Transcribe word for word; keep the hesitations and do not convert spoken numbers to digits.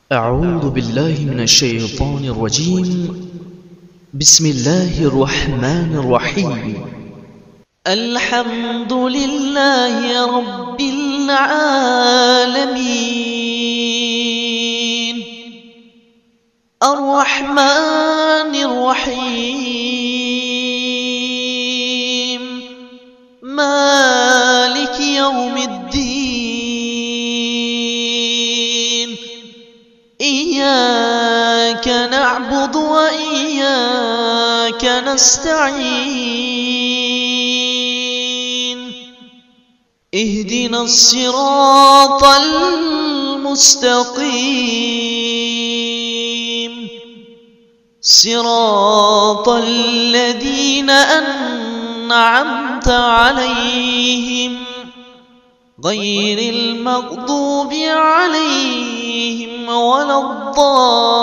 أعوذ بالله من الشيطان الرجيم. بسم الله الرحمن الرحيم. الحمد لله رب العالمين الرحمن الرحيم مالك يوم الدين إياك نعبد وإياك نستعين اهدنا الصراط المستقيم صراط الذين أنعمت عليهم غير المغضوب عليهم ولا الضالين.